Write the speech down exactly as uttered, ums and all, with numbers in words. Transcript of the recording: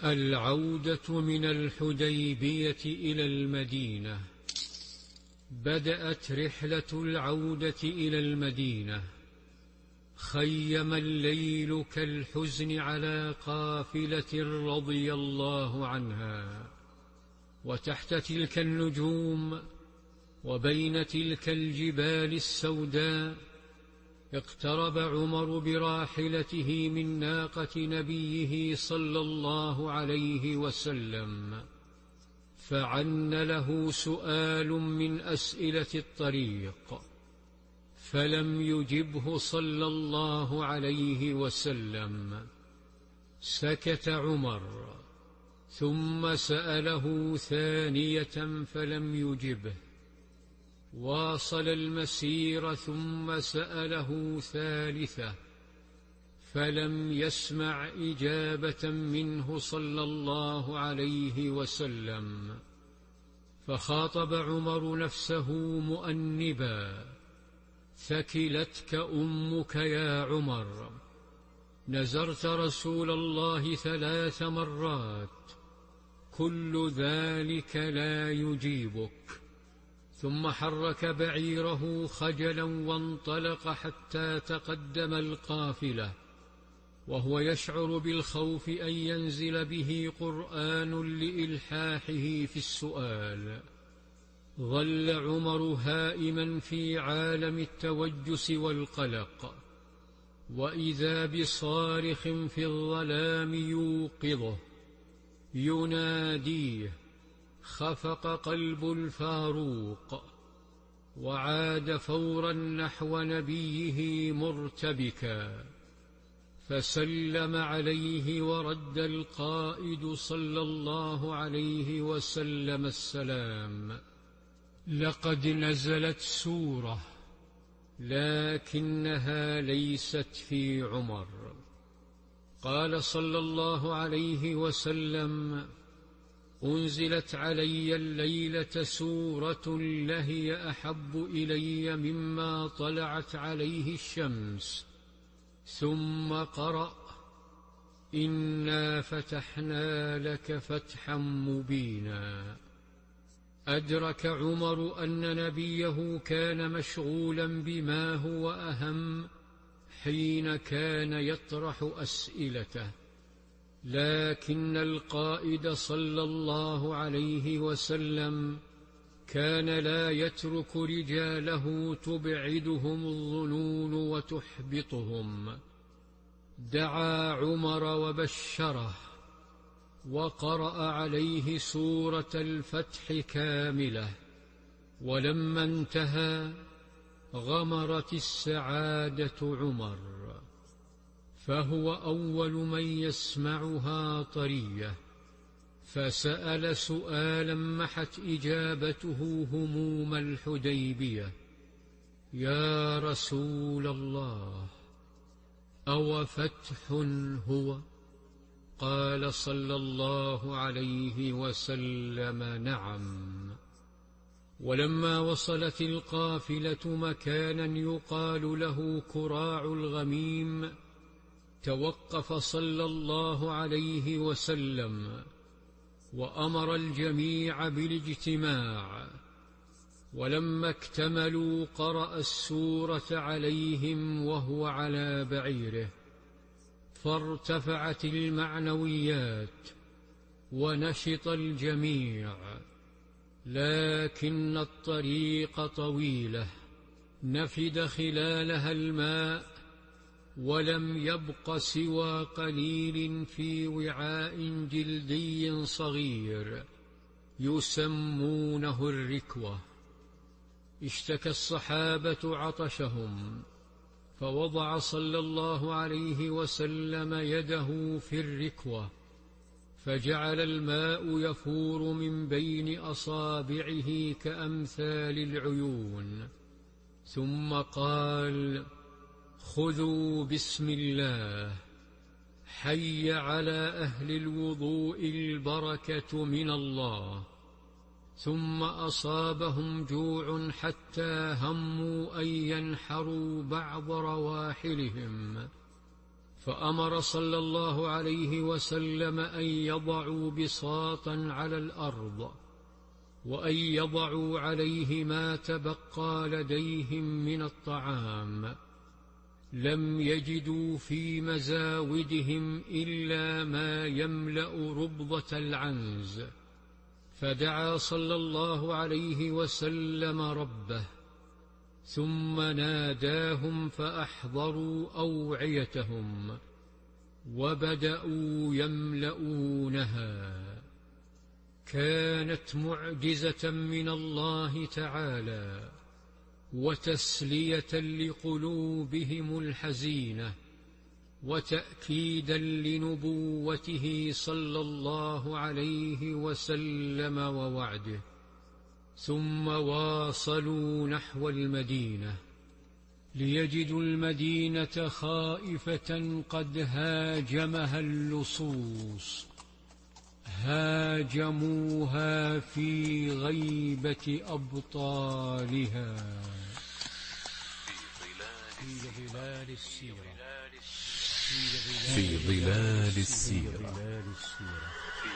العودة من الحديبية إلى المدينة. بدأت رحلة العودة إلى المدينة. خيم الليل كالحزن على قافلة رضي الله عنها، وتحت تلك النجوم وبين تلك الجبال السوداء اقترب عمر براحلته من ناقة نبيه صلى الله عليه وسلم، فعن له سؤال من أسئلة الطريق، فلم يجبه صلى الله عليه وسلم. سكت عمر ثم سأله ثانية فلم يجبه، واصل المسير ثم سأله ثالثة فلم يسمع إجابة منه صلى الله عليه وسلم. فخاطب عمر نفسه مؤنبا: ثكلتك أمك يا عمر، نزرت رسول الله ثلاث مرات، كل ذلك لا يجيبك. ثم حرك بعيره خجلا وانطلق حتى تقدم القافلة، وهو يشعر بالخوف أن ينزل به قرآن لإلحاحه في السؤال. ظل عمر هائما في عالم التوجس والقلق، وإذا بصارخ في الظلام يوقظه يناديه. خفق قلب الفاروق، وعاد فورا نحو نبيه مرتبكا، فسلم عليه ورد القائد صلى الله عليه وسلم السلام. لقد نزلت سورة، لكنها ليست في عمر. قال صلى الله عليه وسلم: أنزلت علي الليلة سورة لهي أحب إلي مما طلعت عليه الشمس. ثم قرأ: إنا فتحنا لك فتحا مبينا. أدرك عمر أن نبيه كان مشغولا بما هو أهم حين كان يطرح أسئلته، لكن القائد صلى الله عليه وسلم كان لا يترك رجاله تبعدهم الظنون وتحبطهم. دعا عمر وبشره، وقرأ عليه سورة الفتح كاملة، ولما انتهى غمرت السعادة عمر، فهو أول من يسمعها طرية، فسأل سؤالا محت إجابته هموم الحديبية: يا رسول الله، أو فتح هو؟ قال صلى الله عليه وسلم: نعم. ولما وصلت القافلة مكانا يقال له كراع الغميم، توقف صلى الله عليه وسلم وأمر الجميع بالاجتماع، ولما اكتملوا قرأ السورة عليهم وهو على بعيره، فارتفعت المعنويات ونشط الجميع. لكن الطريق طويلة، نفد خلالها الماء، ولم يبق سوى قليل في وعاء جلدي صغير يسمونه الركوة. اشتكى الصحابة عطشهم، فوضع صلى الله عليه وسلم يده في الركوة، فجعل الماء يفور من بين أصابعه كأمثال العيون، ثم قال: خذوا بسم الله، حي على أهل الوضوء البركة من الله. ثم أصابهم جوع حتى هموا أن ينحروا بعض رواحلهم، فأمر صلى الله عليه وسلم أن يضعوا بساطا على الأرض، وأن يضعوا عليه ما تبقى لديهم من الطعام. لم يجدوا في مزاودهم إلا ما يملأ ربضة العنز، فدعا صلى الله عليه وسلم ربه، ثم ناداهم فأحضروا أوعيتهم وبدأوا يملؤونها. كانت معجزة من الله تعالى وتسلية لقلوبهم الحزينة، وتأكيدا لنبوته صلى الله عليه وسلم ووعده. ثم واصلوا نحو المدينة ليجدوا المدينة خائفة قد هاجمها اللصوص، هاجموها في غيبة أبطالها. في ظلال السيرة في ظلال السيرة